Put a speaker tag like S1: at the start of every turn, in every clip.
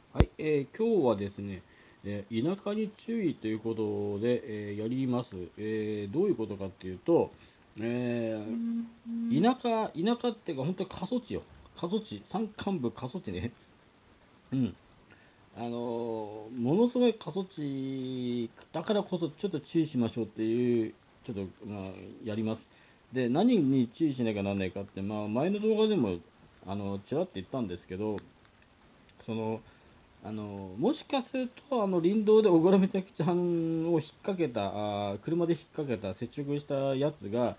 S1: はい、今日はですね、田舎に注意ということで、やります。どういうことかっていうと、え田舎っていうか、本当に過疎地よ。過疎地、山間部過疎地ね。うん。ものすごい過疎地だからこそ、ちょっと注意しましょうっていう、ちょっと、やります。で、何に注意しなきゃならないかって、前の動画でも、ちらっと言ったんですけど、その、もしかすると林道で小倉美咲ちゃんを引っ掛けた車で引っ掛けた接触したやつが、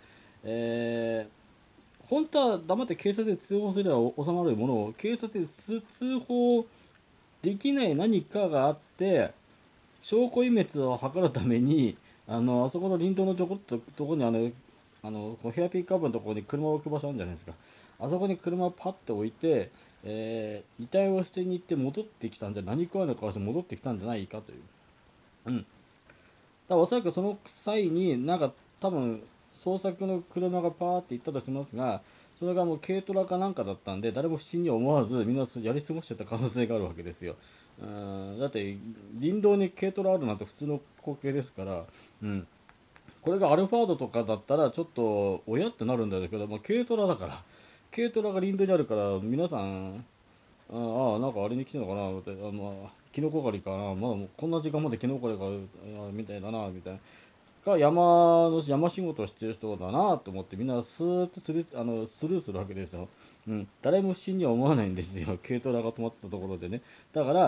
S1: 本当は黙って警察で通報すれば収まるものを警察で通報できない何かがあって証拠隠滅を図るためにあそこの林道のちょこっとところにこうヘアピックアップのところに車を置く場所あるんじゃないですか。あそこに車をパッと置いて、遺体を捨てに行って戻ってきたんじゃ、何食わぬ顔して戻ってきたんじゃないかという。うん。だからおそらくその際に、多分、捜索の車がパーって行ったとしますが、それがもう軽トラかなんかだったんで、誰も不審に思わず、みんなやり過ごしてた可能性があるわけですよ。だって、林道に軽トラあるなんて普通の光景ですから、うん。これがアルファードとかだったら、ちょっと、親ってなるんだけど、軽トラだから、軽トラが林道にあるから、皆さん、なんかあれに来てるのかなって、キノコ狩りかな、まだもうこんな時間までキノコ狩りみたいだな、みたいな。山仕事をしてる人だなと思って、みんなスーッとスルーするわけですよ。うん。誰も不審には思わないんですよ。軽トラが止まってたところでね。だから、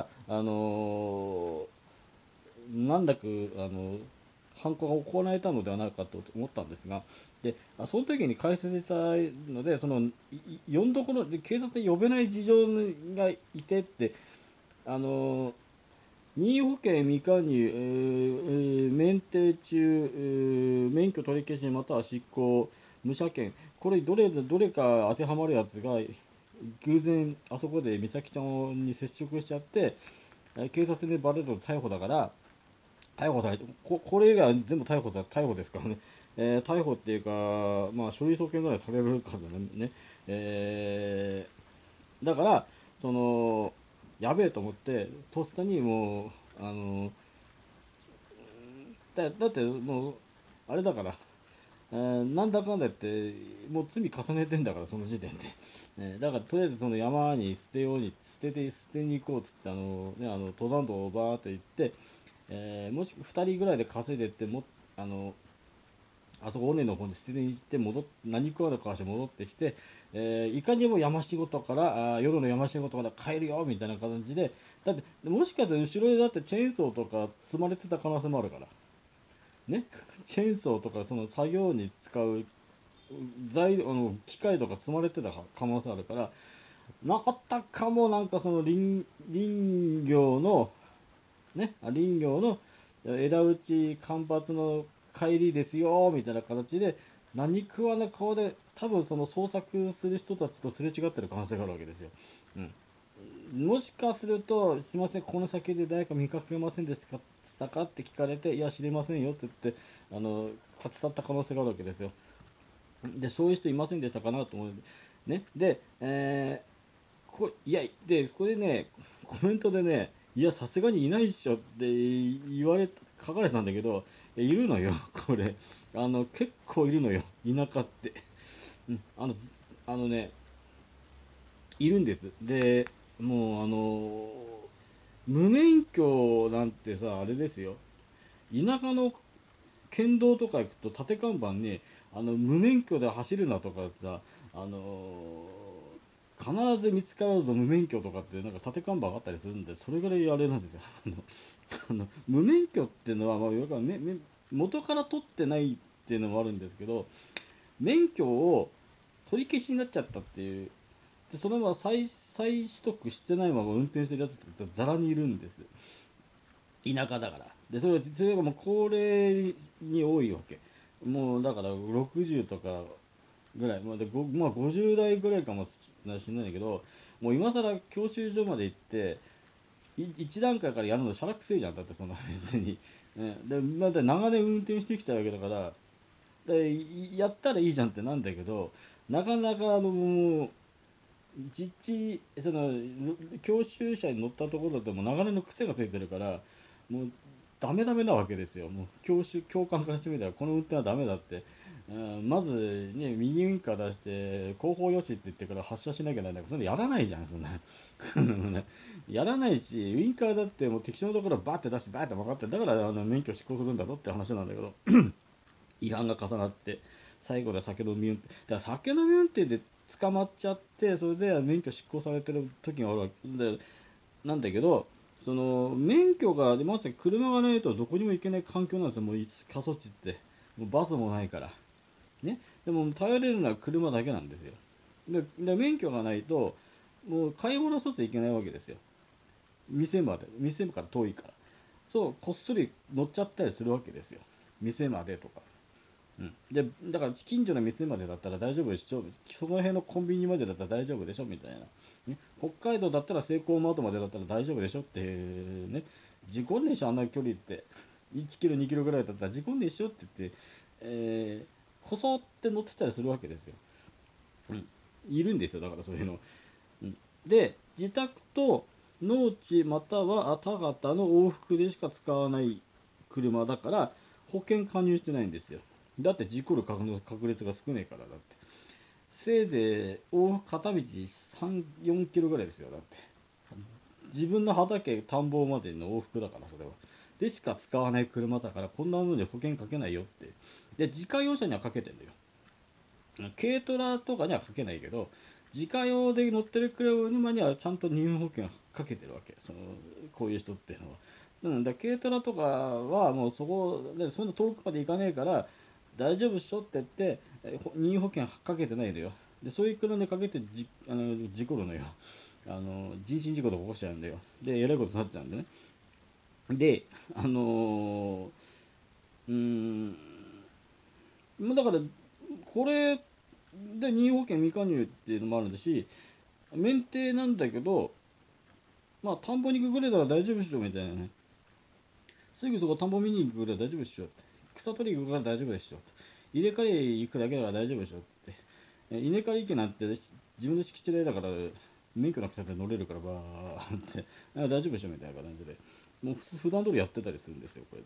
S1: なんだか、犯行が行われたのではないかと思ったんですが、で、その時に解説したので、呼んどころで警察で呼べない事情がいてって、あの任意保険未加入、免停中、免許取り消しまたは失効、無車検、これどれか当てはまるやつが偶然あそこで美咲ちゃんに接触しちゃって、警察でバレると逮捕だから、逮捕されて、これ以外は全部逮捕ですからね。逮捕っていうか、書類送検ぐらいされるからね。えだから、その、やべえと思って、とっさにもう、だってもう、あれだから、なんだかんだ言って、もう罪重ねてんだから、その時点で。だから、とりあえずその山に捨てに行こうっつって、登山道をバーって行って、もし2人ぐらいで稼いでってあのあそこ尾根の方に捨てに行って何食わぬ顔して戻ってきて、いかにも山仕事から夜の山仕事から帰るよみたいな感じで、だってもしかしたら後ろでだってチェーンソーとか積まれてた可能性もあるからね。チェーンソーとかその作業に使う機械とか積まれてた可能性あるから、なかったかも。なんかその林業の林業の枝打ち間伐の帰りですよみたいな形で何食わぬ顔で多分その捜索する人たちとすれ違ってる可能性があるわけですよ。もしかすると「すいません、この先で誰か見かけませんでしたか?」って聞かれて「いや知りませんよ」って言って立ち去った可能性があるわけですよ。でそういう人いませんでしたかなと思うね。で、これね、コメントでね、いや、さすがにいないっしょって書かれたんだけど、いるのよ、これ。結構いるのよ、田舎って。うん、あのね、いるんです。で、もう無免許なんてさ、あれですよ。田舎の県道とか行くと縦看板に、無免許で走るなとかさ、あの必ず見つかるぞ無免許とかってなんか縦看板があったりするんで、それぐらいあれなんですよ。無免許っていうのは、要は元から取ってないっていうのもあるんですけど、免許を取り消しになっちゃったっていう。でそのまま再取得してないまま運転してるやつってざらにいるんです。田舎だから。でそれがもう高齢に多いわけ。もうだから60とかぐらい、50代ぐらいかもしれないんだけど、もう今更教習所まで行って1段階からやるのしゃらくせえじゃん。だってそんな別に、ね、でまだ長年運転してきたわけだから、やったらいいじゃんってなんだけど、なかなかもう実地その教習車に乗ったところでも流れの癖がついてるから、もうダメダメなわけですよ。もう教官からしてみたらこの運転はダメだって、まずね右ウインカー出して後方よしって言ってから発車しなきゃならないから、それやらないじゃんそんなやらないし、ウインカーだってもう適当なところバーって出してバーって曲がって、だから免許執行するんだろって話なんだけど、違反が重なって最後で酒飲み運転だから酒飲み運転で捕まっちゃって、それで免許執行されてる時があるわけでなんだけど、その免許がまず車がないとどこにも行けない環境なんですよ。もう過疎地ってもうバスもないからね。でも頼れるのは車だけなんですよ。で免許がないともう買い物一つ行けないわけですよ。店から遠いから、そうこっそり乗っちゃったりするわけですよ、店までとか。でだから近所の店までだったら大丈夫でしょ、その辺のコンビニまでだったら大丈夫でしょみたいな、ね、北海道だったらセイコーマートまでだったら大丈夫でしょってね、事故んでしょあんな距離って、1キロ2キロぐらいだったら事故んでしょって言って、こそって乗ってたりするわけですよ、いるんですよだからそういうの、で自宅と農地または田畑の往復でしか使わない車だから保険加入してないんですよ。だって事故る確率が少ないから。だってせいぜい往復片道34キロぐらいですよ。だって自分の畑田んぼまでの往復だから、それはでしか使わない車だからこんなものに保険かけないよって。で自家用車にはかけてんだよ。軽トラとかにはかけないけど、自家用で乗ってる車にはちゃんと任意保険をかけてるわけ。こういう人っていうのは。だ軽トラとかはもうそこでそんな遠くまで行かねえから大丈夫っしょって言って任意保険かけてないのよ。でそういう車でかけて事故るのよ。人身事故とか起こしちゃうんだよ。でえらいことになっちゃうんでね。でうーんだからこれで任意保険未加入っていうのもあるし、免停なんだけど、まあ田んぼに行くぐらいなら大丈夫っしょみたいなね。すぐそこ田んぼ見に行くぐらい大丈夫っしょって。草取り行くから大丈夫でしょって。入れ替え行くだけだから大丈夫でしょって。稲刈り機なんて自分の敷地内だから免許なくたって乗れるからバーって大丈夫でしょみたいな感じで、もう普段通りやってたりするんですよこれで。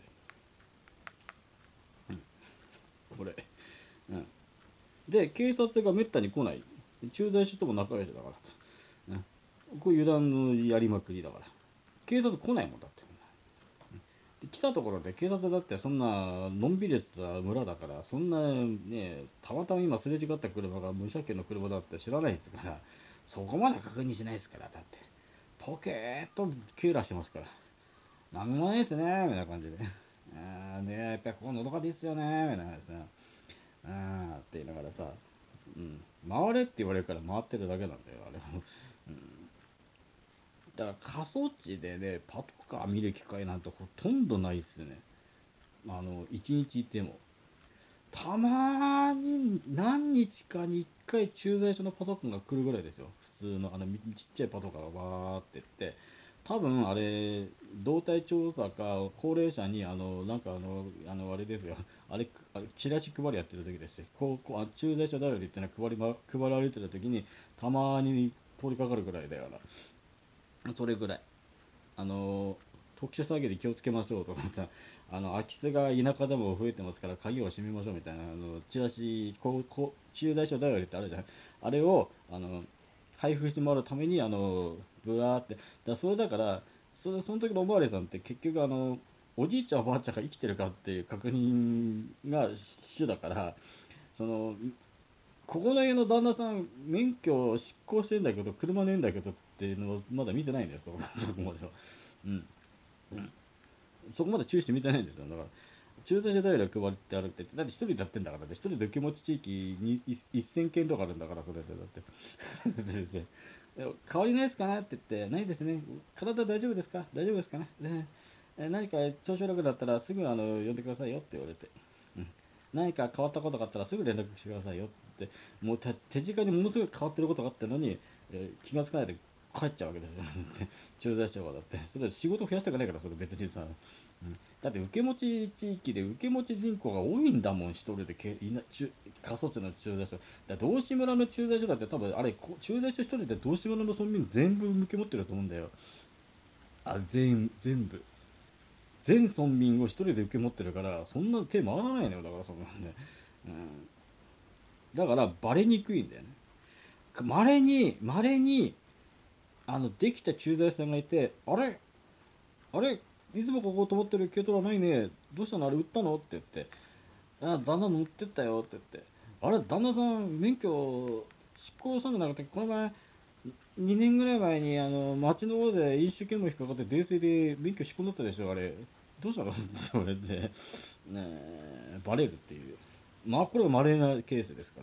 S1: これ、で警察がめったに来ない、駐在所とも仲良しだから、こういう油断のやりまくりだから、警察来ないもんだって。で来たところで警察だってそんなのんびりした村だから、そんなねたまたま今すれ違った車が無車検の車だって知らないですから、そこまで確認しないですから。だってポケーっと警らしてますから、なんもないですねみたいな感じでねやっぱりここのどかでいいっすよねみたいなさって言いながらさ、回れって言われるから回ってるだけなんだよあれも。だから過疎地でねパトカー見る機会なんてほとんどないっすよね。一日いてもたまに何日かに1回駐在所のパトカーが来るぐらいですよ。普通のちっちゃいパトカーがわーって言って、多分あれ動態調査か高齢者になんかあれですよ、チラシ配りやってる時ですよ。駐在所だよりってのは配られてる時にたまに通りかかるぐらいだよな。それぐらい特殊詐欺で気をつけましょうとかさ、空き巣が田舎でも増えてますから鍵を閉めましょうみたいなチラシ、駐在所だよりってあるじゃん。あれを配布してもらうためにブワーってそれだから、その時のおまわりさんって結局おじいちゃんおばあちゃんが生きてるかっていう確認が主だから、そのここの家の旦那さん免許を執行してんだけど車ねえんだけどっていうのをまだ見てないんだよそこまでは。うんそこまで注意して見てないんですよ。だから駐在所ダイヤル配ってあるって、だって一人でやってんだからね。一人で受け持ち地域に1000件とかあるんだから、それでだって。変わりないですかねって言って、ないですね。体大丈夫ですか大丈夫ですかね、何か調子悪くなったらすぐ呼んでくださいよって言われて。何か変わったことがあったらすぐ連絡してくださいよって、もう手近にものすごく変わってることがあったのに、気がつかないで帰っちゃうわけですよ駐在所がだって、それ仕事増やしたくないから、それ別にさ、だって受け持ち地域で受け持ち人口が多いんだもん、一人で過疎地の駐在所。道志村の駐在所だって多分、あれ、駐在所一人で道志村の村民全部受け持ってると思うんだよ。全部。全村民を一人で受け持ってるから、そんな手回らないのよ、だからそんなんで。うん。だから、バレにくいんだよね。稀に、できた駐在さんがいて、あれ、いつもここ泊まってる軽トラないね。どうしたのあれ売ったのって言って。旦那乗ってったよって言って。あれ、旦那さん、免許、執行したんじゃなくて、この前、2年ぐらい前に、町の方で飲酒検問引っかかって、泥酔で免許仕込んだったでしょ、あれ。どうしたのそれで、ねバレるっていう。まあ、これは稀なケースですから。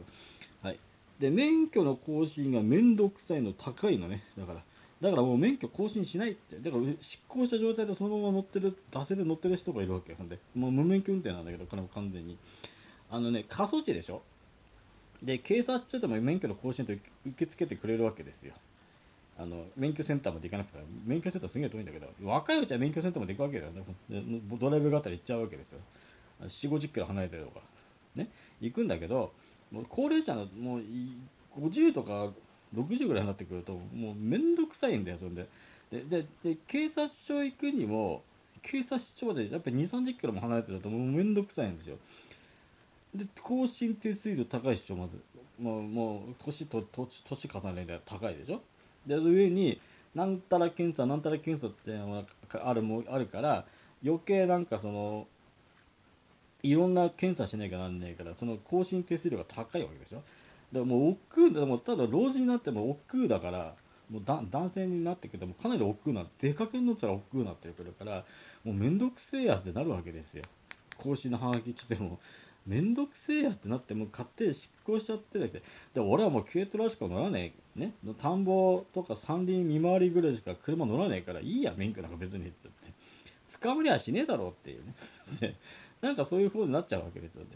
S1: はい。で、免許の更新がめんどくさいの高いのね。だからもう免許更新しないって。だから執行した状態でそのまま乗ってる、出せる乗ってる人がいるわけよ。ほんで、もう無免許運転なんだけど、これも完全に。過疎地でしょ。で、警察署でも免許の更新と受け付けてくれるわけですよ。免許センターまで行かなくても、免許センターすげえ遠いんだけど、若いうちは免許センターまで行くわけだよね。でドライブがあったら行っちゃうわけですよ。4、50キロ離れてるとか。ね。行くんだけど、もう高齢者の、もう50とか60ぐらいになってくると、もうめんどくさいんだよ、そんで。で、警察署行くにも、警察署までやっぱり2、30キロも離れてるともうめんどくさいんですよ。で、更新手数料高いっしょ、まず。もう年重ねで高いでしょ。で、上に、なんたら検査、なんたら検査っていうのがあるから、余計なんかいろんな検査しなきゃなんないから、その更新手数料が高いわけでしょ。だからもう億劫でも、ただ老人になっても億劫だから、もう男性になってくるともうかなり億劫な、出かけになったら億劫になってくるから、もうめんどくせえやってなるわけですよ。更新のハガキ来ても、めんどくせえやってなってもう勝手に執行しちゃってるだけで、俺はもう軽トラしか乗らねえ、ね、田んぼとか山林見回りぐらいしか車乗らねえからいいや、免許なんか別にって言って。捕まりゃしねえだろうっていうね。で、なんかそういう風になっちゃうわけですよね。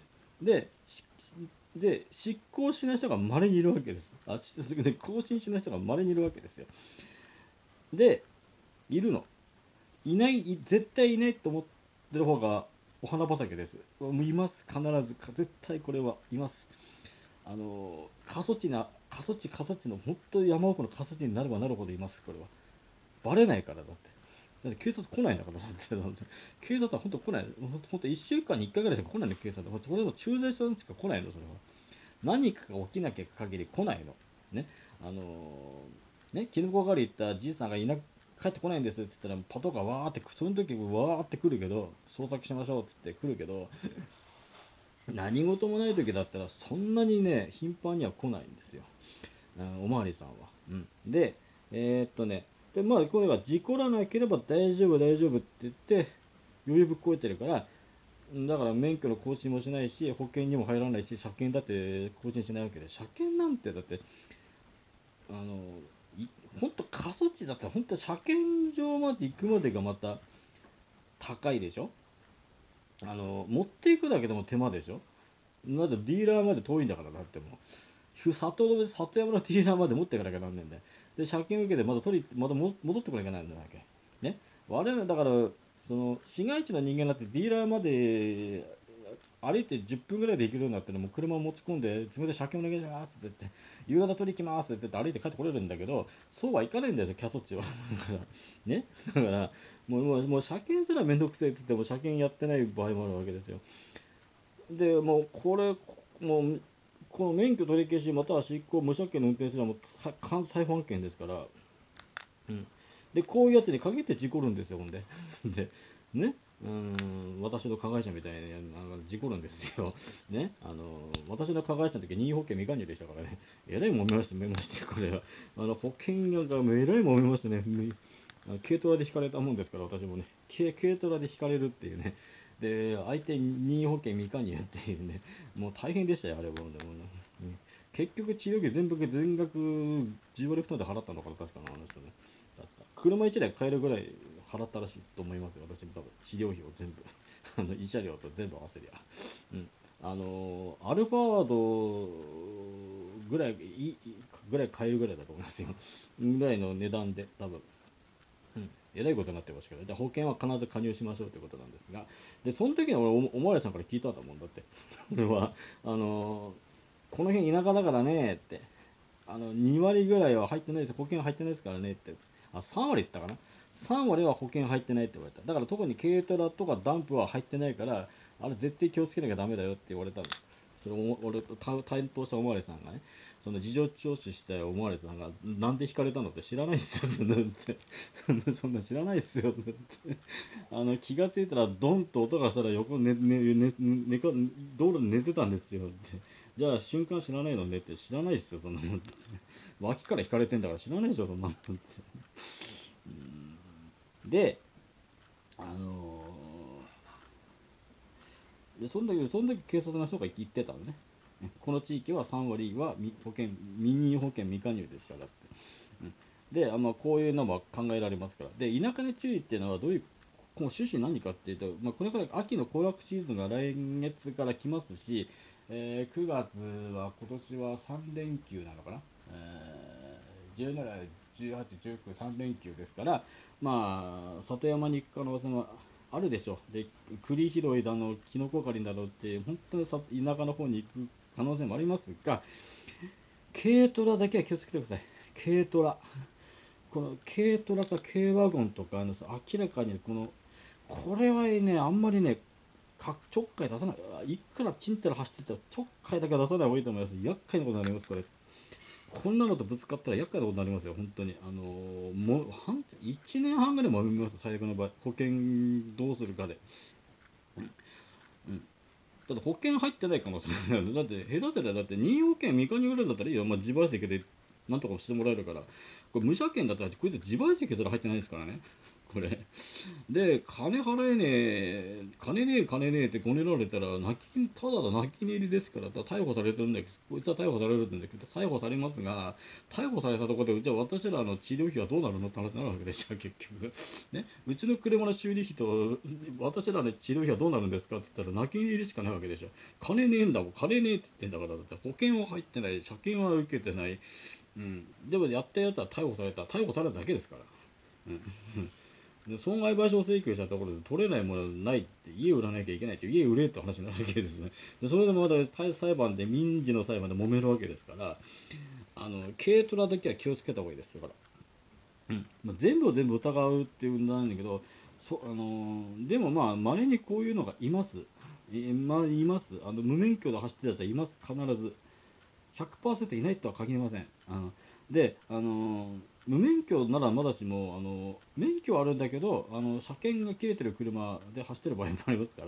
S1: で、執行しない人が稀にいるわけです。で、更新しない人が稀にいるわけですよ。で、いるの。絶対いないと思ってる方がお花畑です。います。必ず。絶対これはいます。過疎地の本当に山奥の過疎地になればなるほどいます。これは。バレないからだって。だって警察来ないんだからだって。警察は本当来ない。本当1週間に1回ぐらいしか来ないの、警察は。これも駐在所しか来ないの、それは。何かが起きなきゃ限り来ないの。ね。キノコ狩り行ったじいさんが帰ってこないんですって言ったら、パトカーわーって、その時わーって来るけど、捜索しましょうって言って来るけど、何事もない時だったらそんなにね、頻繁には来ないんですよ。おまわりさんは。うん。で、まあ、これが事故らなければ大丈夫、大丈夫って言って、余裕ぶっこいてるから、だから免許の更新もしないし、保険にも入らないし、車検だって更新しないわけで、車検なんてだって、あの、ほんと過疎地だったら、ほんと車検場まで行くまでがまた高いでしょ。持っていくだけでも手間でしょ。だってディーラーまで遠いんだから、だってもう。里山のディーラーまで持っていかなきゃなんねんだよ。で、借金受けてまた戻ってこなきゃなんないわけ。ね。我々、だから、市街地の人間だってディーラーまで歩いて10分ぐらいで行けるようになってもう車を持ち込んで、詰めて借金お願いしますって言って、夕方取り行きますって言って歩いて帰ってこれるんだけど、そうはいかないんだよ、キャソッチは。だから、ね。だから、もう車検すらめんどくせえって言っても車検やってない場合もあるわけですよ。で、もうもう、この免許取り消しまたは執行無車検の運転するのはもう関西本件ですから、うん。で、こういうやつに限って事故るんですよ、ほんで。で、ね。私の加害者みたいに事故るんですよ。ね。私の加害者の時は任意保険未加入でしたからね。えらい揉めまして、これは。保険がえらい揉めましてね。軽トラで引かれたもんですから、私もね。軽トラで引かれるっていうね。で、相手に任意保険未加入っていうね。もう大変でしたよ、あれも。でもね、結局治療費全額10割負担で払ったのかな、確かな、あの人ね。確か車1台買えるぐらい払ったらしいと思いますよ、私も多分。治療費を全部。慰謝料と全部合わせりゃ。うん。アルファードぐらいぐらい買えるぐらいだと思いますよ。ぐらいの値段で多分。えらいことになってましたけど、じゃあ保険は必ず加入しましょうということなんですが、で、その時に俺、おまわりさんから聞いたんだもんだって。俺は、この辺田舎だからねって、2割ぐらいは入ってないです、保険入ってないですからねって、3割言ったかな。3割は保険入ってないって言われた。だから特に軽トラとかダンプは入ってないから、あれ絶対気をつけなきゃダメだよって言われたんです。それ俺と担当したおまわりさんがね、その事情聴取したおまわりさんが、なんで引かれたのって知らないっすよ、そんなって。そんな知らないっすよ、って。気がついたらドンと音がしたら横道路で寝てたんですよって。じゃあ瞬間知らないのねって、知らないっすよ、そんなもんって。脇から引かれてんだから知らないでしょ、そんなもんって。で、あのその時警察の人が言ってたのね。この地域は3割は民営保険未加入ですからって。で、こういうのも考えられますから。で、田舎に注意っていうのはどういう、この趣旨何かっていうと、これから秋の行楽シーズンが来月から来ますし、9月は今年は3連休なのかな、17、18、19、3連休ですから、里山に行く可能性もあるでしょう。で、栗拾いだの、キノコ狩りだのって、本当に田舎の方に行く可能性もありますが、軽トラだけは気をつけてください。軽トラ。この軽トラか軽ワゴンとか明らかにこれはね、あんまりね、ちょっかい出さない。いくらチンタラ走ってたらちょっかいだけ出さない方がいいと思います。厄介なことになります、これ。こんなのとぶつかったら厄介なことになりますよ、本当に。もう、1年半ぐらいもみます、最悪の場合。保険どうするかで。だって保険入ってない可能性ないだって、下手すりゃだって任意保険未加入ぐらいだったらいいよ。自賠責でなんとかしてもらえるから。これ無車検だったらこいつ自賠責すら入ってないですからね。これ。で、金払えねえ、金ねえってごねられたら、ただの泣き寝入りですから、逮捕されてるんだけど、こいつは逮捕されるんだけど、逮捕されますが、逮捕されたところで、じゃあ私らの治療費はどうなるのって話になるわけでしょ、結局。ね、うちの車の修理費と、私らの治療費はどうなるんですかって言ったら、泣き寝入りしかないわけでしょ。金ねえんだもん、金ねえって言ってんだから、だって保険は入ってない、車検は受けてない。でもやったやつは逮捕されただけですから。で損害賠償請求したところで取れないものないって家売らなきゃいけないって家売れって話になるわけですね。でそれでもまた裁判で民事の裁判で揉めるわけですから、軽トラだけは気をつけた方がいいですから、全部を全部疑うっていうんなんだけど、でも稀にこういうのがいます。います。無免許で走ってるやつはいます。必ず。100% いないとは限りません。で、無免許ならまだしも、免許はあるんだけど、車検が切れてる車で走ってる場合もありますから、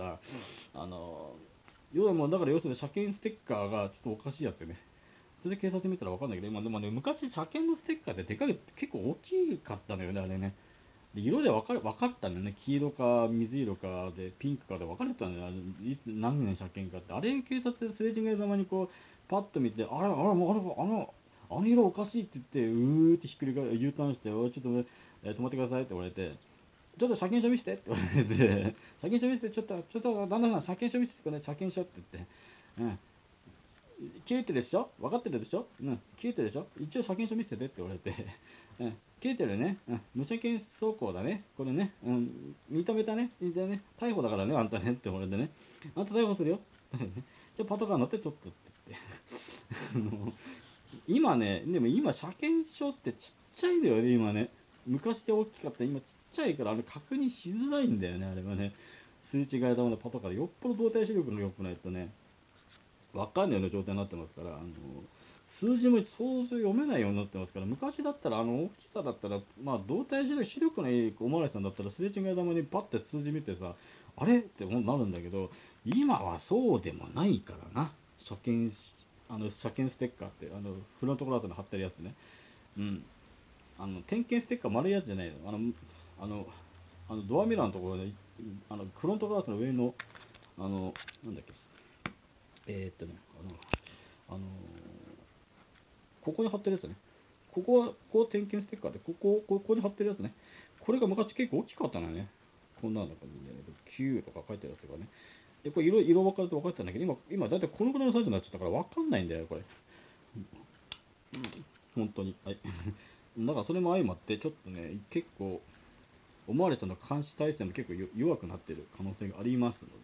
S1: だから要するに車検ステッカーがちょっとおかしいやつよね。それで警察見たら分かんないけど、今でもね、昔車検のステッカーってでかい、結構大きかったのよね、あれね。で色で分かったんだよね。黄色か水色かでピンクかで分かれてたんだよ。いつ何年車検かって。あれ警察ですれ違いざまにパッと見て、あの色おかしいって言って、ってひっくり返 U ターンして、ちょっとね、止まってくださいって言われて、ちょっと車検証見せてって言われて、車検証見せて、旦那さん、車検証見せてくれ、車検証って言って、切れてるでしょ、分かってるでしょ、切れてるでしょ、一応車検証見せてって言われて、切れてるね、無車検走行だね、これね、認めたね、逮捕だからね、あんたねって言われてね、あんた逮捕するよ。じゃあパトカー乗ってちょっとって言って。今ね、でも今車検証ってちっちゃいんだよね、今ね。昔大きかった、今ちっちゃいから、確認しづらいんだよね、あれはね。すれ違い玉のパトカーでよっぽど動体視力の良くないとね、わかんないような状態になってますから、数字も想像読めないようになってますから、昔だったら大きさだったら、動体視力のいいおまわりさんだったらすれ違い玉にパッて数字見てさ、あれってなるんだけど、今はそうでもないからな。車検ステッカーって、フロントグラスに貼ってるやつね。点検ステッカー丸いやつじゃないの。ドアミラーのところで、フロントグラスの上の、なんだっけ、あのここに貼ってるやつね。こう点検ステッカーで、ここに貼ってるやつね。これが昔結構大きかったのね。こんなのが9とか書いてあるやつがね。で、これ色分かれて分かれてたんだけど、今だいたいこのぐらいのサイズになっちゃったから分かんないんだよ、これ。 本当に。はい。だからそれも相まって、ちょっとね、結構、思われたの監視体制も結構弱くなってる可能性がありますので、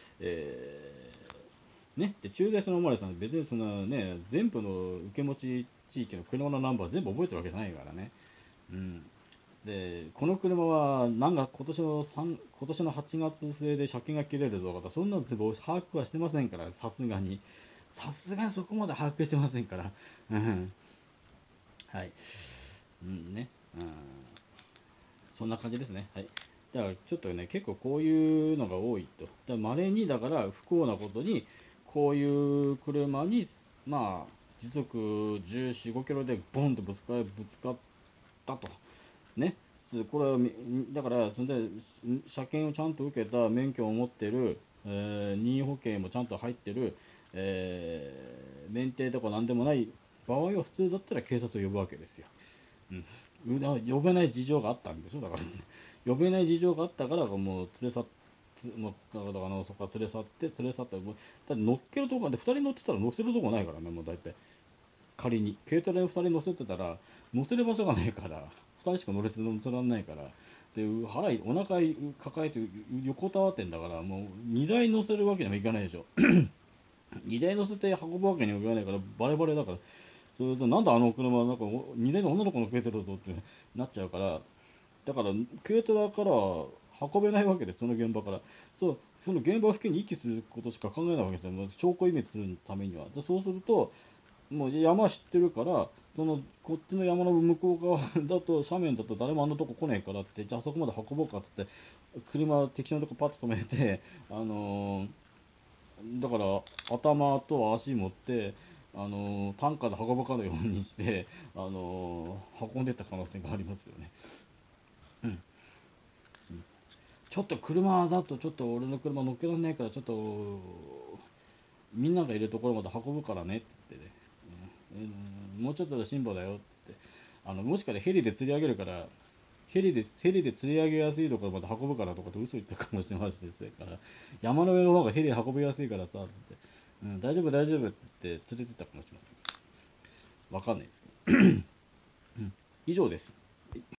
S1: ね、で駐在所のおまわりさん、別にそんなね、全部の受け持ち地域の車のナンバー全部覚えてるわけじゃないからね。うん。で、この車は、なんか今年の8月末で車検が切れるぞとか、そんなの全部把握はしてませんから、さすがに。さすがにそこまで把握してませんから。うん。はい。うんね。うん。そんな感じですね。はい。だからちょっとね、結構こういうのが多いと。だ稀に、だから不幸なことに、こういう車に、まあ、時速14、5キロでボンとぶつかったと。ね。これはだから、それで、車検をちゃんと受けた免許を持ってる、任意保険もちゃんと入ってる、免停とか何でもない場合は普通だったら警察を呼ぶわけですよ。うん。呼べない事情があったんでしょだから、呼べない事情があったからもう連れ去っもうだからそこから連れ去ってもうだって乗っけるとこで2人乗ってたら乗せるとこないからね。もう大体仮に軽トラに2人乗せてたら乗せる場所がないから、2人しか乗せられないから、でお腹抱えて横たわってんだから、もう2台乗せるわけにもいかないでしょ。2台乗せて運ぶわけにもいかないからバレバレだから、それとなんであの車なんか2台の女の子の軽トラぞってなっちゃうから、だから軽トラから運べないわけで、その現場から。その現場付近に遺棄することしか考えないわけですよ。もう証拠隠滅するためには。そうすると、もう山知ってるから、こっちの山の向こう側だと、斜面だと誰もあんなとこ来ねえからって、じゃあそこまで運ぼうかって言って、車適当なとこパッと止めて、だから頭と足持って、担架で運ぶかのようにして、運んでった可能性がありますよね。うん。ちょっと車だとちょっと俺の車乗っけられないから、ちょっとみんながいるところまで運ぶからねって言ってね、もうちょっとで辛抱だよって、もしかしてヘリで釣り上げるから、ヘリで釣り上げやすいところまで運ぶからとかって嘘言ったかもしれませんから、山の上の方がヘリ運びやすいからさって言って、大丈夫大丈夫って言って連れてったかもしれません。わかんないですけど。以上です。